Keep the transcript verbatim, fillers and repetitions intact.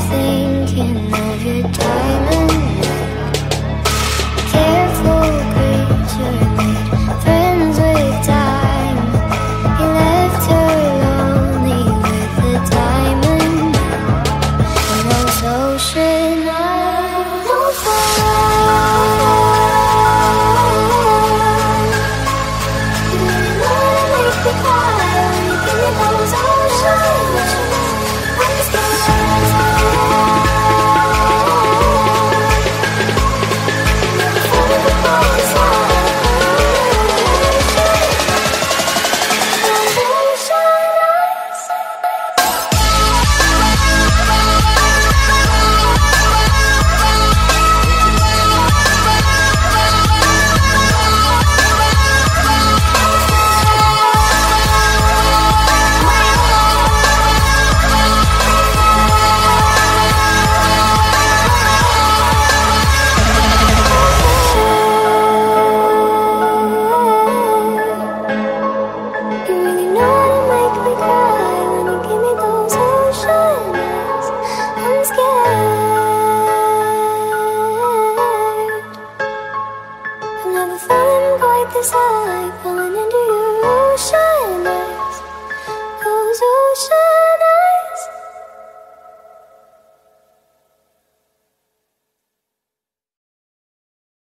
thinking of your diamond ring. Careful creature made friends with time. He left her lonely with the diamond ring. And so should I. Don't fall. You really wanna make me cry when you give me those oceans. I'm scared. Never falling before the sun. You really know how to make me cry when you give me those ocean eyes. I'm scared. I've never fallen quite this high, falling into your ocean.